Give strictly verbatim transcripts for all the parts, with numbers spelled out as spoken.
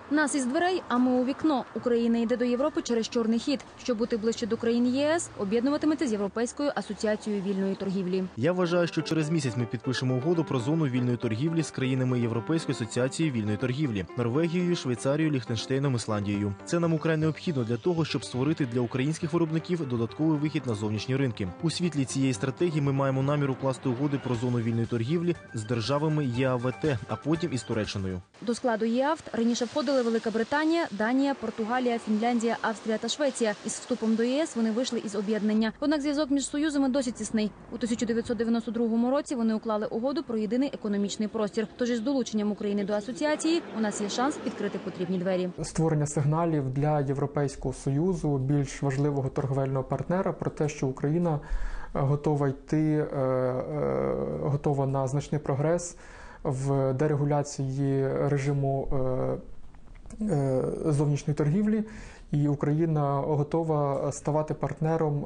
Нас із дверей, а ми у вікно. Україна йде до Європи через чорний хід. Щоб бути ближче до країн ЄС, об'єднуватиметься з Європейською асоціацією вільної торгівлі. Я вважаю, що через місяць ми підпишемо угоду про зону вільної торгівлі з країнами Європейської асоціації вільної торгівлі – Норвегією, Швейцарією, Ліхтенштейном, Ісландією. Це нам украй необхідно для того, щоб створити для українських виробників додатковий вихід на зовнішні ринки. У світлі цієї стратегії ми маємо намір укласти угоди про зону вільної торгівлі з державами ЄАВТ, а потім із Туреччиною. До складу ЄАВТ раніше входили Велика Британія, Данія, Португалія, Фінляндія, Австрія та Швеція. Із вступом до ЄС вони вийшли із об'єднання. Однак зв'язок між союзами досі тісний. У тисяча дев'ятсот дев'яносто другому році вони уклали угоду про єдиний економічний простір. Тож із долученням України до асоціації у нас є шанс відкрити потрібні двері. Створення сигналів для Європейського Союзу, більш важливого торговельного партнера, про те, що Україна готова йти, готова на значний прогрес в дерегуляції режиму зовнішньої торгівлі, і Україна готова ставати партнером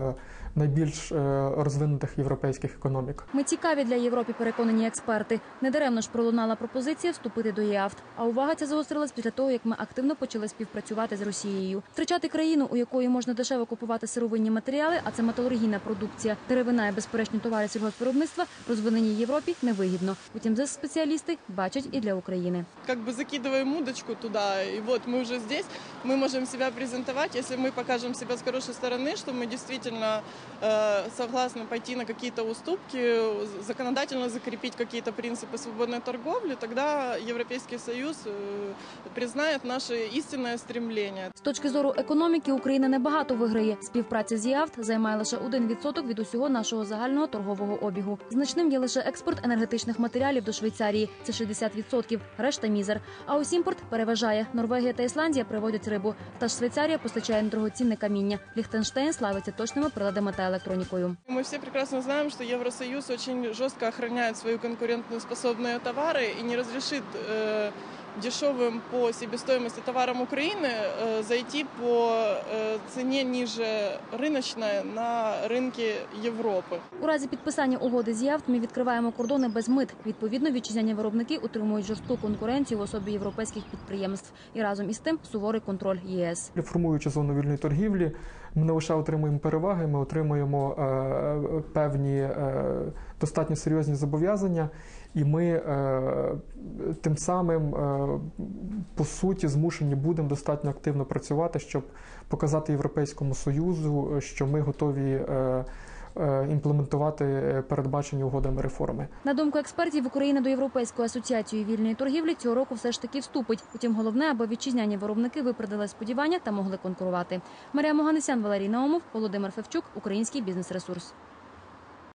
найбільш розвинутих європейських економік. Ми цікаві для Європи, переконані експерти. Недаремно ж пролунала пропозиція вступити до ЄАВТ. А увага ця загострилась після того, як ми активно почали співпрацювати з Росією. Втрачати країну, у якої можна дешево купувати сировинні матеріали, а це металургійна продукція, деревина і безперечні товари сільгоспвиробництва, розвиненій Європі невигідно. Утім, це спеціалісти бачать і для України. Как бы закидываем удочку туда, и вот мы уже здесь, мы можем себя презентовать, если мы покажем себя с хорошей стороны, что мы действительно э, согласны пойти на какие-то уступки, законодательно закрепить какие-то принципы свободной торговли, тогда Європейський Союз э, признает наше істинне стремлення. З точки зору економіки Україна небагато виграє. Співпраця з ЄАВТ займає лише один відсоток від усього нашого загального торгового обігу. Значним є лише експорт енергетичних матеріалів до Швейцарії – це шістдесят відсотків, решта – мізер. А ось імпорт переважає. Норвегія та Ісландія приводять рибу. Та ж Швейцарія постачає дорогоцінне каміння. Ліхтенштейн славиться точними приладами та електронікою. Мы все прекрасно знаем, что Евросоюз очень жестко охраняет свои конкурентоспособные товары и не разрешит э, дешевым по себестоимости товарам Украины э, зайти по э, цене ниже рыночной на рынке Європи. У разі підписання угоди з ЄАВТ ми відкриваємо кордони без мит. Відповідно, вітчизняні виробники утримують жорстку конкуренцію в особі європейських підприємств. І разом із тим суворий контроль ЄС. Формуючи зону вільної торгівлі, ми не лише отримуємо переваги, ми отримуємо е, певні е, достатньо серйозні зобов'язання, і ми е, тим самим, е, по суті, змушені будемо достатньо активно працювати, щоб показати Європейському Союзу, що ми готові е, імплементувати передбачені угодами реформи. На думку експертів, Україна до Європейської асоціації вільної торгівлі цього року все ж таки вступить. Утім, головне, аби вітчизняні виробники виправдали сподівання та могли конкурувати. Марія Моганесян, Валерій Наумов, Володимир Февчук, Український бізнес-ресурс.